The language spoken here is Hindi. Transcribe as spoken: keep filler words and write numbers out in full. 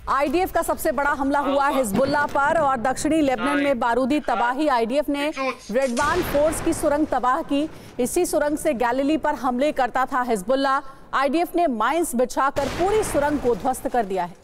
आईडीएफ का सबसे बड़ा हमला हुआ हिजबुल्लाह पर और दक्षिणी लेबनान में बारूदी तबाही। आईडीएफ ने रेडवान फोर्स की सुरंग तबाह की। इसी सुरंग से गैलिली पर हमले करता था हिजबुल्लाह। आईडीएफ ने माइंस बिछाकर पूरी सुरंग को ध्वस्त कर दिया है।